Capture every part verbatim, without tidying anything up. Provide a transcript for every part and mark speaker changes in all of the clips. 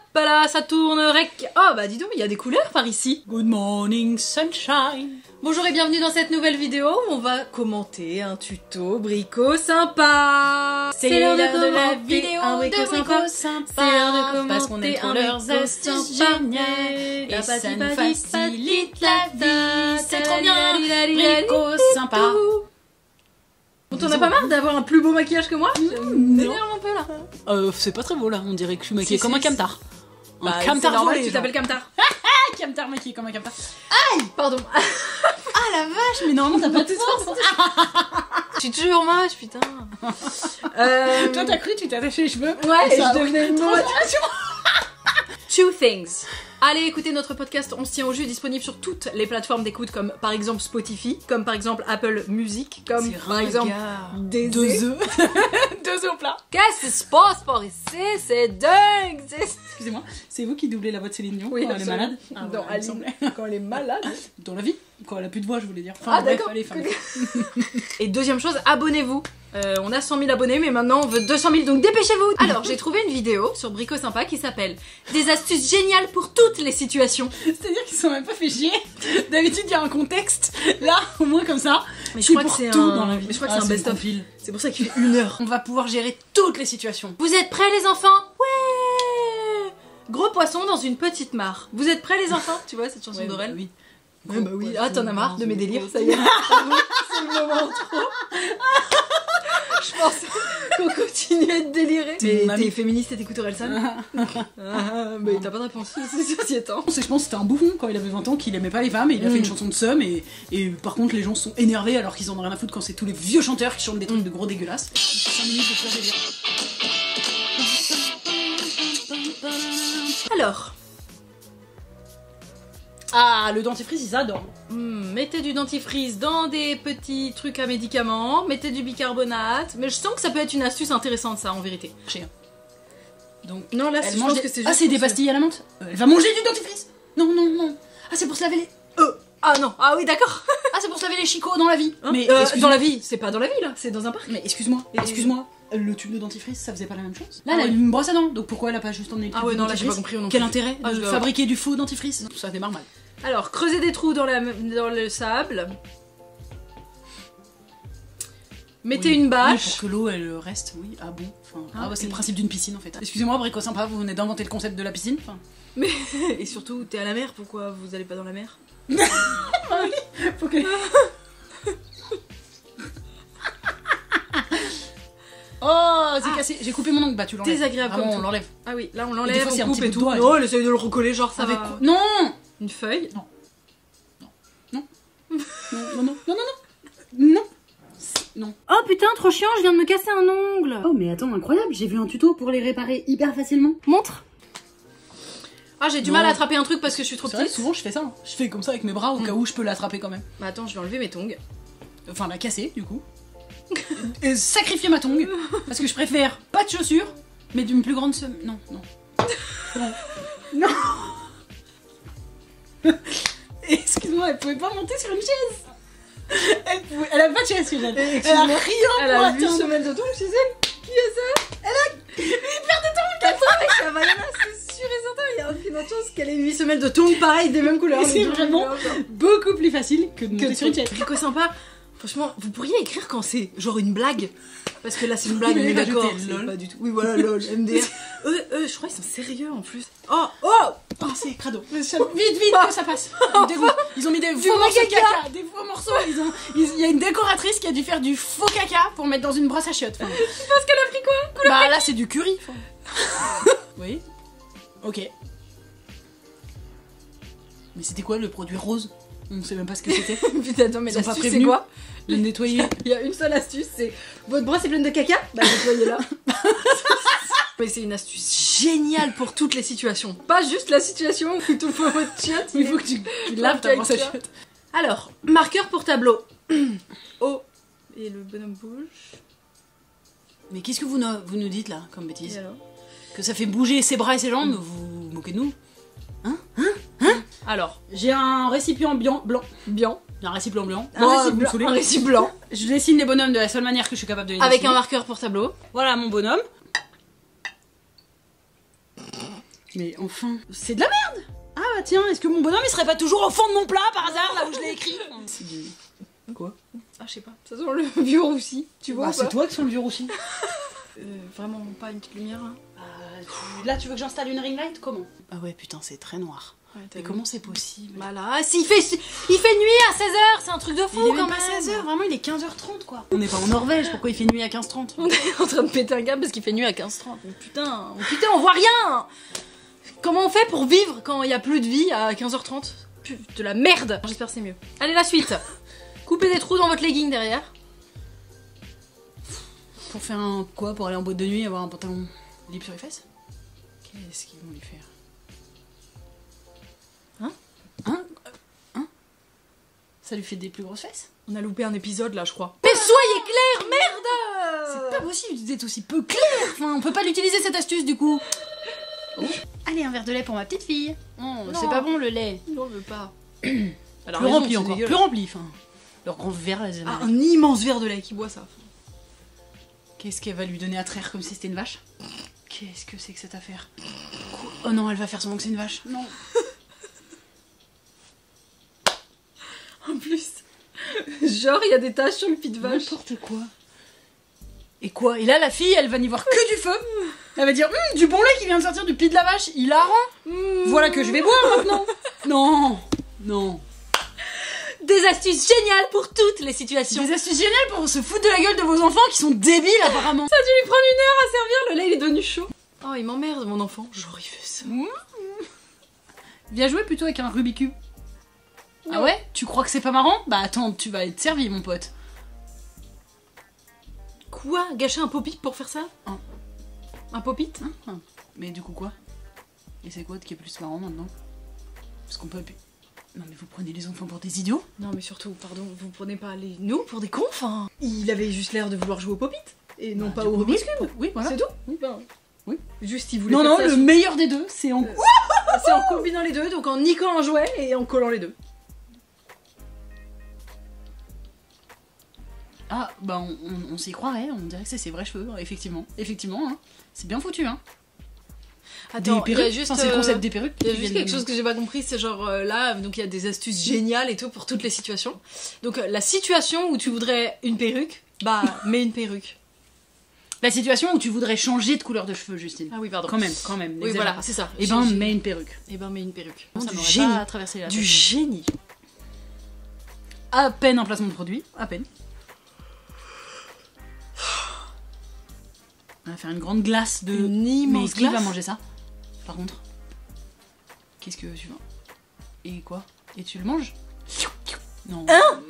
Speaker 1: là, ça tourne, rec... Oh bah dis donc, il y a des couleurs par ici.
Speaker 2: Good morning sunshine.
Speaker 1: Bonjour et bienvenue dans cette nouvelle vidéo où on va commenter un tuto brico sympa.
Speaker 2: C'est l'heure de, de la vidéo un brico, brico sympa. sympa.
Speaker 1: C'est l'heure de commenter
Speaker 2: parce qu'on aime trop leurs astuces géniales et ça nous facilite la vie. C'est trop bien, brico sympa.
Speaker 1: Bon, t'en as pas marre d'avoir un plus beau maquillage que moi?
Speaker 2: Mmh,
Speaker 1: m'énerve un peu là.
Speaker 2: Euh, c'est pas très beau là, on dirait que je suis maquillée
Speaker 1: si,
Speaker 2: comme
Speaker 1: si,
Speaker 2: un camtar.
Speaker 1: Bah,
Speaker 2: un camtar
Speaker 1: normal,
Speaker 2: volé,
Speaker 1: tu t'appelles camtar.
Speaker 2: Ah, camtar maquillé comme un camtar.
Speaker 1: Aïe, pardon.
Speaker 2: Ah la vache, mais normalement t'as pas de force.
Speaker 1: Je suis toujours moche, putain. euh...
Speaker 2: Toi t'as cru, tu t'es attaché les cheveux.
Speaker 1: Ouais, et
Speaker 2: ça
Speaker 1: je devenais une moche. Two things. Allez écouter notre podcast On se tient au jus, disponible sur toutes les plateformes d'écoute comme par exemple Spotify, comme par exemple Apple Music, comme par exemple des
Speaker 2: deux œufs. Deux œufs au plat.
Speaker 1: Qu'est-ce qui se passe par ici? C'est dingue.
Speaker 2: Excusez-moi, c'est vous qui doublez la voix de Céline Dion
Speaker 1: oui,
Speaker 2: quand elle est malade?
Speaker 1: Ah, dans voilà, elle quand elle est malade.
Speaker 2: Dans la vie, quand elle a plus de voix, je voulais dire. Enfin,
Speaker 1: ah d'accord. Et deuxième chose, abonnez-vous. Euh, on a cent mille abonnés, mais maintenant on veut deux cent mille, donc dépêchez-vous. Alors j'ai trouvé une vidéo sur Brico Sympa qui s'appelle Des astuces géniales pour toutes les situations.
Speaker 2: C'est-à-dire qu'ils sont même pas fait chier. D'habitude il y a un contexte. Là, au moins comme ça.
Speaker 1: Mais je crois
Speaker 2: pour
Speaker 1: que c'est
Speaker 2: tout
Speaker 1: un...
Speaker 2: dans la vie.
Speaker 1: Mais je crois que
Speaker 2: ah,
Speaker 1: c'est un best-of. C'est pour ça qu'il fait une heure.
Speaker 2: On va pouvoir gérer toutes les situations.
Speaker 1: Vous êtes prêts les enfants? Ouais. Gros poisson dans une petite mare. Vous êtes prêts les enfants? Tu vois cette chanson
Speaker 2: ouais,
Speaker 1: d'Aurel?
Speaker 2: Oui.
Speaker 1: Ouais, bah oui. Ah t'en as marre de mes délires, ça y est. C'est le moment trop. Je pense qu'on continuait de délirer. Mais t'es féministe et t'écoutes Orelsan? Ah, mais t'as pas de réponse, c'est sociétant.
Speaker 2: Je pense que c'était un bouffon quand il avait vingt ans, qu'il aimait pas les femmes et il a mm. fait une chanson de seum et, et par contre les gens sont énervés alors qu'ils en ont rien à foutre quand c'est tous les vieux chanteurs qui chantent des trucs de gros dégueulasses. cinq minutes de faire délire.
Speaker 1: Alors.
Speaker 2: Ah, le dentifrice, ils adorent.
Speaker 1: Mmh, mettez du dentifrice dans des petits trucs à médicaments, mettez du bicarbonate, mais je sens que ça peut être une astuce intéressante ça en vérité.
Speaker 2: Cher. Donc,
Speaker 1: non là,
Speaker 2: elle
Speaker 1: je
Speaker 2: mange
Speaker 1: pense
Speaker 2: des...
Speaker 1: que c'est juste.
Speaker 2: Ah, c'est des pastilles à la menthe. euh, Elle va manger du dentifrice. Non, non, non. Ah, c'est pour se laver les.
Speaker 1: Euh. Ah non, ah oui d'accord.
Speaker 2: Ah, c'est pour se laver les chicots dans la vie.
Speaker 1: Hein mais euh, dans la vie, c'est pas dans la vie là, c'est dans un parc.
Speaker 2: Mais excuse-moi,
Speaker 1: Et...
Speaker 2: excuse-moi. Le tube de dentifrice, ça faisait pas la même chose? Là,
Speaker 1: ah
Speaker 2: elle a
Speaker 1: ouais.
Speaker 2: une brosse à dents, donc pourquoi elle a pas juste emmené le tube
Speaker 1: Ah ouais,
Speaker 2: de
Speaker 1: non, là
Speaker 2: dentifrice?
Speaker 1: j'ai pas compris. Non
Speaker 2: Quel
Speaker 1: plus.
Speaker 2: intérêt
Speaker 1: ah,
Speaker 2: de
Speaker 1: dois...
Speaker 2: fabriquer du faux dentifrice? Non, ça démarre mal.
Speaker 1: Alors, creusez des trous dans, la... dans le sable. Mettez
Speaker 2: oui.
Speaker 1: une bâche.
Speaker 2: Oui, pour que l'eau elle reste, oui. Ah bon enfin, Ah, ah bah c'est
Speaker 1: et...
Speaker 2: le principe d'une piscine en fait. Excusez-moi, Brico Sympa, vous venez d'inventer le concept de la piscine enfin...
Speaker 1: Mais et surtout, t'es à la mer, pourquoi vous allez pas dans la mer?
Speaker 2: Ah oui, faut que... Oh, c'est ah. cassé. J'ai coupé mon ongle. Bah, tu l'enlèves.
Speaker 1: Désagréable
Speaker 2: Vraiment,
Speaker 1: comme
Speaker 2: on l'enlève.
Speaker 1: Ah oui, là on l'enlève, on
Speaker 2: fois,
Speaker 1: coupe et tout.
Speaker 2: Doigt,
Speaker 1: non, elle essaye de le recoller, genre ça
Speaker 2: Avec
Speaker 1: va.
Speaker 2: Quoi non.
Speaker 1: Une feuille.
Speaker 2: Non. Non. Non. non, non, non, non, non, non. Non.
Speaker 1: Oh putain, trop chiant, je viens de me casser un ongle.
Speaker 2: Oh, mais attends, incroyable, j'ai vu un tuto pour les réparer hyper facilement.
Speaker 1: Montre. Ah, j'ai du non. mal à attraper un truc parce que je suis trop petite.
Speaker 2: Vrai, souvent je fais ça. Je fais comme ça avec mes bras au mmh. cas où je peux l'attraper quand même.
Speaker 1: Bah attends, je vais enlever mes tongs.
Speaker 2: Enfin, la casser du coup. Et sacrifier ma tongue parce que je préfère pas de chaussures mais d'une plus grande somme. Non, non. Non. Non. Excuse-moi, elle pouvait pas monter sur une chaise. Elle, pouvait... elle a pas de chaise chez elle. Elle a rien
Speaker 1: Elle a huit semaines de tongs chez elle. Qui est ça?
Speaker 2: Elle a huit paires de tongs.
Speaker 1: Attends, mec, ça va y en a, c'est sûr et certain. Il y a aucune autre chose qu'elle ait huit semaines de tongs pareil, des mêmes couleurs.
Speaker 2: C'est vraiment beaucoup plus facile que de monter
Speaker 1: que
Speaker 2: sur une chaise.
Speaker 1: Brico Sympa. Franchement, vous pourriez écrire quand c'est genre une blague. Parce que là c'est une blague, on est d'accord. C'est pas du tout. Oui voilà, lol, M D R. eux, eux, je crois qu'ils sont sérieux en plus. Oh, oh,
Speaker 2: oh c'est crado. Vite, vite, que ça passe. Ils ont mis des faux morceaux de caca, des faux morceaux. Ils ont, il y a une décoratrice qui a dû faire du faux caca pour mettre dans une brosse à chiottes. Enfin,
Speaker 1: tu penses qu'elle a pris quoi?
Speaker 2: Bah là c'est du curry. Oui. Ok. Mais c'était quoi le produit rose? On sait même pas ce que c'était.
Speaker 1: Putain, attends, mais l'astuce c'est quoi?
Speaker 2: Le nettoyer.
Speaker 1: Il y a une seule astuce, c'est votre brosse est pleine de caca, bah nettoyez-la. Mais c'est une astuce géniale pour toutes les situations. Pas juste la situation où tu fous votre chiotte.
Speaker 2: Il faut que tu, tu laves ta brosse à chiotte.
Speaker 1: Alors, marqueur pour tableau. Oh, et le bonhomme bouge.
Speaker 2: Mais qu'est-ce que vous, vous nous dites là, comme bêtise? Que ça fait bouger ses bras et ses jambes, vous vous moquez de nous? Hein? Hein? Hein?
Speaker 1: Alors,
Speaker 2: j'ai un récipient blanc. Blanc.
Speaker 1: Blanc.
Speaker 2: Un récipient blanc.
Speaker 1: Un, oh, récipient, blanc. un récipient blanc.
Speaker 2: Je dessine les bonhommes de la seule manière que je suis capable de les
Speaker 1: Avec
Speaker 2: dessiner.
Speaker 1: un marqueur pour tableau.
Speaker 2: Voilà mon bonhomme. Mais enfin, c'est de la merde. Ah bah tiens, est-ce que mon bonhomme il serait pas toujours au fond de mon plat par hasard, là où je l'ai écrit? C'est du... Quoi?
Speaker 1: Ah je sais pas, ça sent le vieux roussi, tu vois?
Speaker 2: Bah c'est toi qui sens le vieux roussi.
Speaker 1: euh, Vraiment pas une petite lumière là?
Speaker 2: Euh, tu... Là tu veux que j'installe une ring light? Comment? Ah ouais putain c'est très noir. Ouais, mais comment c'est possible?
Speaker 1: Bah là, ah, si, il, fait, il fait nuit à seize heures, c'est un truc de fou
Speaker 2: il est
Speaker 1: quand
Speaker 2: même.
Speaker 1: même.
Speaker 2: Pas seize heures, vraiment il est quinze heures trente quoi. On n'est pas en Norvège, pourquoi il fait nuit à quinze heures trente?
Speaker 1: On est en train de péter un câble parce qu'il fait nuit à quinze heures trente. Mais putain, putain, on voit rien. Comment on fait pour vivre quand il n'y a plus de vie à quinze heures trente? Putain, de la merde. J'espère que c'est mieux. Allez, la suite. Coupez des trous dans votre legging derrière.
Speaker 2: Pour faire un quoi? Pour aller en boîte de nuit et avoir un pantalon libre sur les fesses? Qu'est-ce qu'ils vont lui faire? Hein? Hein? Hein? Ça lui fait des plus grosses fesses?
Speaker 1: On a loupé un épisode là, je crois. Mais soyez clair, merde!
Speaker 2: C'est pas possible d'être aussi peu clair. Enfin, on peut pas l'utiliser cette astuce du coup. Oh. Allez, un verre de lait pour ma petite fille. Oh, c'est pas bon le lait.
Speaker 1: Non, on veut pas.
Speaker 2: Alors, plus rempli encore, plus rempli. Enfin, leur grand verre là.
Speaker 1: Ah, un immense verre de lait qui boit ça.
Speaker 2: Qu'est-ce qu'elle va lui donner à traire comme si c'était une vache? Qu'est-ce que c'est que cette affaire? Oh non, elle va faire semblant que c'est une vache. Non.
Speaker 1: En plus, genre il y a des taches sur le pied de vache.
Speaker 2: N'importe quoi. Et quoi? Et là, la fille, elle va n'y voir que du feu. Elle va dire hm, du bon lait qui vient de sortir du pied de la vache, il la rend. Mmh. Voilà que je vais boire maintenant. Non, non.
Speaker 1: Des astuces géniales pour toutes les situations.
Speaker 2: Des astuces géniales pour se foutre de la gueule de vos enfants qui sont débiles apparemment.
Speaker 1: Ça a dû lui prendre une heure à servir, le lait il est devenu chaud. Oh, il m'emmerde mon enfant. J'aurais fait ça. Mmh.
Speaker 2: Viens jouer plutôt avec un Rubik's Cube. Ouais. Ah ouais? Tu crois que c'est pas marrant? Bah attends, tu vas être servi mon pote.
Speaker 1: Quoi? Gâcher un pop-it pour faire ça?
Speaker 2: Un,
Speaker 1: un pop-it?
Speaker 2: hein, hein. Mais du coup quoi? Et c'est quoi qui est plus marrant maintenant? Parce qu'on peut... Non mais vous prenez les enfants pour des idiots?
Speaker 1: Non mais surtout, pardon, vous prenez pas les... nous pour des cons, enfin... Il avait juste l'air de vouloir jouer au pop-it. Et non bah, pas au Rubik's Cube.
Speaker 2: Oui, voilà.
Speaker 1: C'est tout? Oui, ben...
Speaker 2: Oui.
Speaker 1: Juste il voulait
Speaker 2: Non,
Speaker 1: faire
Speaker 2: non,
Speaker 1: ça
Speaker 2: le
Speaker 1: sur...
Speaker 2: meilleur des deux, c'est en...
Speaker 1: Euh, c'est en combinant les deux, donc en niquant un jouet et en collant les deux.
Speaker 2: Ah, bah on, on, on s'y croirait, on dirait que c'est ses vrais cheveux, effectivement. Effectivement, hein. C'est bien foutu, hein.
Speaker 1: Attends,
Speaker 2: des perruques, juste, enfin, c'est le concept des perruques.
Speaker 1: Il y a juste quelque chose que j'ai pas compris, c'est genre euh, là, donc il y a des astuces géniales et tout pour toutes les situations. Donc euh, la situation où tu voudrais une perruque, bah mets une perruque.
Speaker 2: La situation où tu voudrais changer de couleur de cheveux, Justine.
Speaker 1: Ah oui, pardon.
Speaker 2: Quand même, quand même.
Speaker 1: Oui, voilà, c'est ça.
Speaker 2: Et ben, mets une perruque.
Speaker 1: Et ben, mets une perruque.
Speaker 2: Ça
Speaker 1: du
Speaker 2: m'aurait
Speaker 1: génie.
Speaker 2: pas traversé la tête.
Speaker 1: Du génie.
Speaker 2: À peine un placement de produit, à peine. On va faire une grande glace de...
Speaker 1: Une immense
Speaker 2: Mais qui
Speaker 1: glace.
Speaker 2: va manger ça? Par contre. Qu'est-ce que tu veux? Et quoi? Et tu le manges? Non.
Speaker 1: Hein?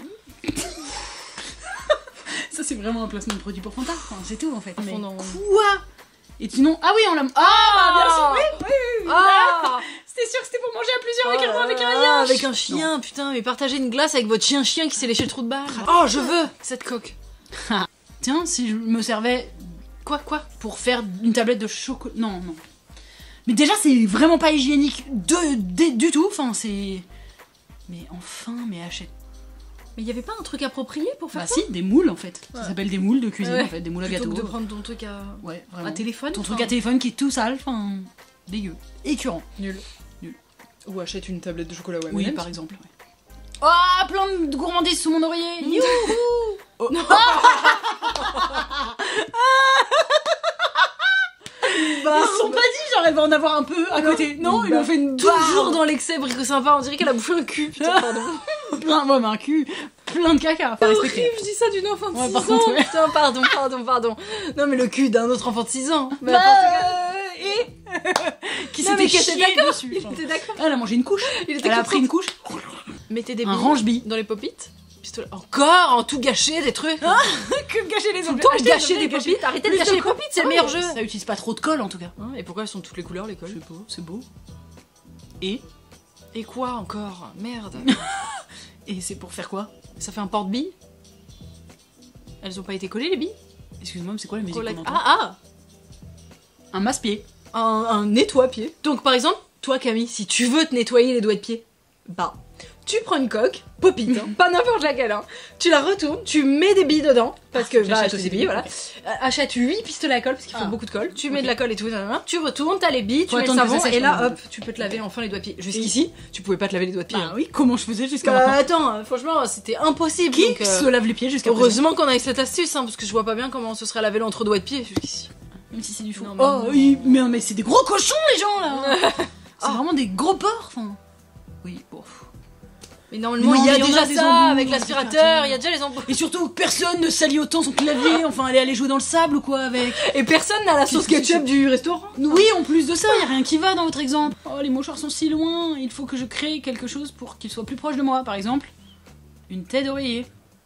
Speaker 2: Ça c'est vraiment un placement de produit pour Fanta, enfin, c'est tout en fait. Mais
Speaker 1: non.
Speaker 2: Quoi? Et sinon... Ah oui, on l'a... Ah, bien sûr, oui, oui, oui.
Speaker 1: Ah,
Speaker 2: c'était sûr que c'était pour manger à plusieurs avec,
Speaker 1: oh
Speaker 2: un, avec un
Speaker 1: ah,
Speaker 2: lien.
Speaker 1: avec un chien, non. Putain, mais partagez une glace avec votre chien-chien qui s'est léché le trou de balle. Oh, je veux cette coque.
Speaker 2: Tiens, si je me servais...
Speaker 1: Quoi, quoi?
Speaker 2: Pour faire une tablette de chocolat... Non, non. Mais déjà, c'est vraiment pas hygiénique de, de, du tout, enfin, c'est... Mais enfin, mais achète...
Speaker 1: Mais il y avait pas un truc approprié pour faire
Speaker 2: bah
Speaker 1: ça?
Speaker 2: Bah si, des moules en fait.
Speaker 1: Ouais.
Speaker 2: Ça s'appelle des moules de cuisine
Speaker 1: ouais.
Speaker 2: en fait, des moules à
Speaker 1: Plutôt
Speaker 2: gâteau.
Speaker 1: Que de prendre ton truc à...
Speaker 2: Ouais, vraiment.
Speaker 1: À téléphone.
Speaker 2: Ton
Speaker 1: enfin...
Speaker 2: truc à téléphone qui est tout sale, enfin... Dégueu. Écœurant.
Speaker 1: Nul.
Speaker 2: Nul.
Speaker 1: Ou achète une tablette de chocolat, ouais.
Speaker 2: Oui,
Speaker 1: même.
Speaker 2: par exemple. Ouais. Oh, plein de gourmandises sous mon oreiller. Youhou.
Speaker 1: Oh. Non.
Speaker 2: Ils se sont pas dit genre elle va en avoir un peu à côté. Non, ils m'ont fait une
Speaker 1: toujours
Speaker 2: barre.
Speaker 1: dans l'excès brico sympa, on dirait qu'elle a bouffé un cul. Putain, pardon.
Speaker 2: Plein, ouais, mais un cul, plein de caca.
Speaker 1: C'est horrible, je dis ça d'une enfant de
Speaker 2: ouais,
Speaker 1: six
Speaker 2: par
Speaker 1: ans.
Speaker 2: contre, ouais.
Speaker 1: Putain, pardon, pardon, pardon. Non mais le cul d'un autre enfant de six ans. Mais
Speaker 2: bah, et qui s'était chié dessus.
Speaker 1: Il était d'accord.
Speaker 2: Elle a mangé une couche.
Speaker 1: Il était
Speaker 2: elle a pris une couche.
Speaker 1: Mettez des
Speaker 2: un
Speaker 1: billes
Speaker 2: range-billes
Speaker 1: dans les pop-it. Encore en tout gâcher des trucs.
Speaker 2: Ah, que gâcher les objets.
Speaker 1: Tout gâcher des pop-it. Arrêtez de gâcher les pop-it, c'est le meilleur jeu.
Speaker 2: Ça utilise pas trop de colle en tout cas.
Speaker 1: Hein, et pourquoi elles sont toutes les couleurs les colles?
Speaker 2: C'est beau, c'est beau. Et
Speaker 1: Et quoi encore? Merde.
Speaker 2: Et c'est pour faire quoi?
Speaker 1: Ça fait un porte-billes? Elles ont pas été collées les billes?
Speaker 2: Excuse-moi, mais c'est quoi la musique qu'on entend?
Speaker 1: Ah ah.
Speaker 2: Un masse-pied.
Speaker 1: Un, un nettoie-pied. Donc par exemple, toi Camille, si tu veux te nettoyer les doigts de pied, bah tu prends une coque, pop-it, hein, pas n'importe laquelle, hein. Tu la retournes, tu mets des billes dedans, parce
Speaker 2: Ah,
Speaker 1: que
Speaker 2: j'achète
Speaker 1: bah,
Speaker 2: aussi
Speaker 1: des
Speaker 2: des
Speaker 1: billes,
Speaker 2: billes,
Speaker 1: voilà.
Speaker 2: ok.
Speaker 1: Euh, achète huit pistolets à colle, parce qu'il faut
Speaker 2: Ah.
Speaker 1: beaucoup de colle. Tu mets
Speaker 2: Ok.
Speaker 1: de la colle et tout, nanana. Tu retournes, t'as les billes, tu
Speaker 2: Faut
Speaker 1: mets le
Speaker 2: attendre que
Speaker 1: savon,
Speaker 2: ça sèche,
Speaker 1: et là,
Speaker 2: ouais.
Speaker 1: hop, tu peux te laver enfin les doigts de pied. Jusqu'ici, tu pouvais pas te laver les doigts de pied.
Speaker 2: Bah
Speaker 1: hein.
Speaker 2: oui, comment je faisais jusqu'à
Speaker 1: Bah,
Speaker 2: maintenant?
Speaker 1: attends, euh, franchement, c'était impossible.
Speaker 2: Qui
Speaker 1: donc, euh,
Speaker 2: se lave les pieds jusqu'à présent?
Speaker 1: Heureusement qu'on a eu cette astuce, hein, parce que je vois pas bien comment on se serait lavé l'entre-doigt de pied jusqu'ici.
Speaker 2: Même si c'est du faux.
Speaker 1: Non, mais
Speaker 2: Oh,
Speaker 1: non.
Speaker 2: oui, mais, mais c'est des gros cochons les gens là. C'est vraiment des gros porcs. Enfin. Oui, bon.
Speaker 1: Mais normalement,
Speaker 2: Non,
Speaker 1: il y a
Speaker 2: mais il y en
Speaker 1: déjà
Speaker 2: a des
Speaker 1: ça
Speaker 2: embouts,
Speaker 1: avec
Speaker 2: des
Speaker 1: l'aspirateur,
Speaker 2: aspirateurs.
Speaker 1: il y a déjà les embouts.
Speaker 2: Et surtout, personne ne salit autant son clavier. Enfin, elle est allée jouer dans le sable ou quoi avec.
Speaker 1: Et personne n'a la sauce ketchup du restaurant.
Speaker 2: Oui, en plus de ça, il y a rien qui va dans votre exemple. Oh, les mouchoirs sont si loin. Il faut que je crée quelque chose pour qu'ils soient plus proches de moi. Par exemple, une tête d'oreiller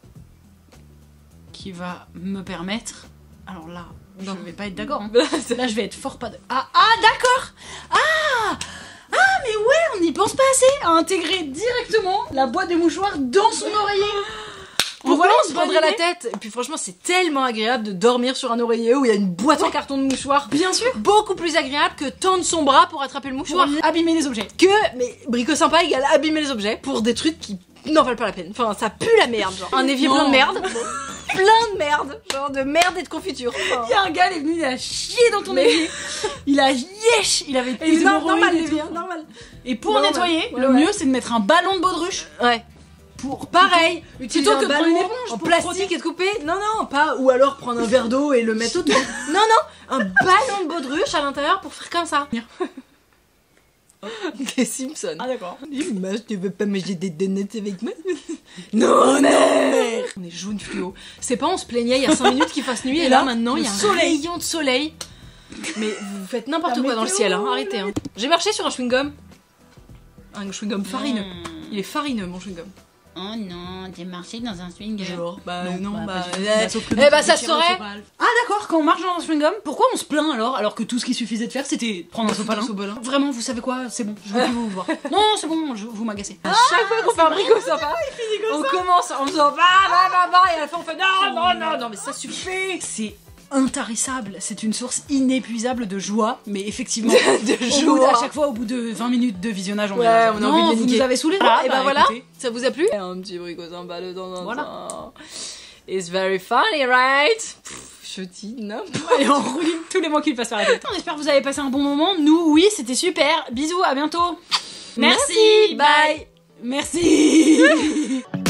Speaker 2: qui va me permettre. Alors là,
Speaker 1: Non.
Speaker 2: je vais pas être d'accord. hein.
Speaker 1: C'est-
Speaker 2: Là, je vais être fort pas de. Ah, ah d'accord. Ah, ah, mais ouais, on n'y pense pas assez à intégrer directement la boîte de mouchoirs dans son oreiller.
Speaker 1: Pourquoi
Speaker 2: Voilà
Speaker 1: on se
Speaker 2: une bonne
Speaker 1: prendrait la
Speaker 2: idée.
Speaker 1: tête? Et puis franchement, c'est tellement agréable de dormir sur un oreiller où il y a une boîte en carton de mouchoir.
Speaker 2: Bien sûr.
Speaker 1: Beaucoup plus agréable que tendre son bras pour attraper le
Speaker 2: Pour
Speaker 1: mouchoir.
Speaker 2: abîmer les objets.
Speaker 1: Que, mais brico sympa égale abîmer les objets pour des trucs qui n'en valent pas la peine. Enfin, ça pue la merde, genre. Un évier
Speaker 2: Non.
Speaker 1: plein de merde. Plein de merde. Genre de merde et de confiture. Enfin,
Speaker 2: Il y a un gars, il est venu, il a chié dans ton
Speaker 1: Mais-
Speaker 2: évier. Il a yesh. Il avait
Speaker 1: et
Speaker 2: des
Speaker 1: non,
Speaker 2: hémorroïdes
Speaker 1: normal,
Speaker 2: et
Speaker 1: les
Speaker 2: tout.
Speaker 1: vieux, normal.
Speaker 2: Et pour
Speaker 1: Normal.
Speaker 2: nettoyer,
Speaker 1: Ouais,
Speaker 2: le
Speaker 1: ouais.
Speaker 2: mieux c'est de mettre un ballon de baudruche.
Speaker 1: Ouais.
Speaker 2: Pour
Speaker 1: Pareil, utiliser
Speaker 2: plutôt
Speaker 1: un
Speaker 2: que de prendre
Speaker 1: ballon
Speaker 2: une éponge
Speaker 1: en
Speaker 2: pour
Speaker 1: plastique
Speaker 2: frotter.
Speaker 1: et de couper. Non, non, pas. Ou alors prendre un verre d'eau et le mettre autour. Non, non, un ballon de baudruche à l'intérieur pour faire comme ça. Des Simpsons.
Speaker 2: Ah d'accord.
Speaker 1: Image, tu veux pas manger des donuts avec moi? Non, mère. On est jaune fluo. C'est pas on se plaignait il y a cinq minutes qu'il fasse nuit et,
Speaker 2: Et
Speaker 1: là,
Speaker 2: là,
Speaker 1: maintenant
Speaker 2: le
Speaker 1: il y a un
Speaker 2: soleil.
Speaker 1: rayon de soleil. Mais vous faites n'importe
Speaker 2: La
Speaker 1: quoi dans le
Speaker 2: météo,
Speaker 1: ciel, hein. Arrêtez. Hein. J'ai marché sur un chewing-gum. Un chewing-gum farineux.
Speaker 2: Hmm.
Speaker 1: Il est farineux mon chewing-gum.
Speaker 2: Oh non, t'es marché dans un swing.
Speaker 1: Genre, bah
Speaker 2: Non,
Speaker 1: non,
Speaker 2: bah,
Speaker 1: bah.
Speaker 2: pas du tout.
Speaker 1: eh,
Speaker 2: Bah, sauf que
Speaker 1: eh
Speaker 2: nous,
Speaker 1: bah
Speaker 2: on
Speaker 1: ça
Speaker 2: tire
Speaker 1: se
Speaker 2: le
Speaker 1: saurait.
Speaker 2: sopalin. Ah d'accord, quand on marche dans un chewing-gum, pourquoi on se plaint alors alors que tout ce qui suffisait de faire c'était de prendre un sopalin.
Speaker 1: Sopalin.
Speaker 2: Vraiment, vous savez quoi, c'est bon, je veux plus vous voir. Non, c'est bon, je, vous m'agacez.
Speaker 1: À chaque fois qu'on fait un brico sympa, on commence en faisant bah bah bah bah et à la fin on fait non non non non mais ça suffit.
Speaker 2: C'est intarissable, c'est une source inépuisable de joie, mais effectivement,
Speaker 1: De
Speaker 2: au bout
Speaker 1: joie.
Speaker 2: de- à chaque fois au bout de vingt minutes de visionnage, on
Speaker 1: Ouais,
Speaker 2: est là,
Speaker 1: on a
Speaker 2: non,
Speaker 1: envie de les
Speaker 2: vous
Speaker 1: niquer.
Speaker 2: nous avez saoulés.
Speaker 1: Voilà, et
Speaker 2: bah,
Speaker 1: bah voilà,
Speaker 2: écoutez.
Speaker 1: ça vous a plu? Un petit brico sympa de temps en
Speaker 2: Voilà.
Speaker 1: temps. It's very funny, right? Pff, je dis n'importe.
Speaker 2: Et on roule tous les mots qui lui passent par la tête. On espère que vous avez passé un bon moment. Nous, oui, c'était super. Bisous, à bientôt. Merci,
Speaker 1: Merci, bye.
Speaker 2: Merci.